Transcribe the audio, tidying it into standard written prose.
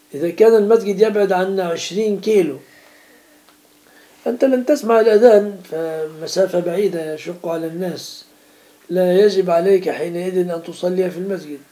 إذا كان المسجد يبعد عنا 20 كيلو أنت لن تسمع الأذان، فمسافة بعيدة يشق على الناس، لا يجب عليك حينئذ أن تصلي في المسجد.